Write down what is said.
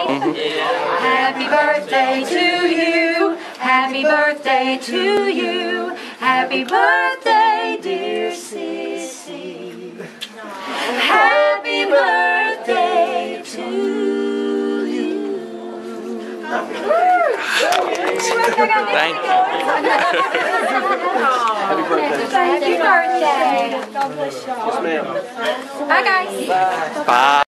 Happy birthday to you. Happy birthday to you. Happy birthday, dear Sissy. Happy birthday to you. Thank you. Happy birthday. God bless you. Yes, ma'am. Bye, guys. Bye.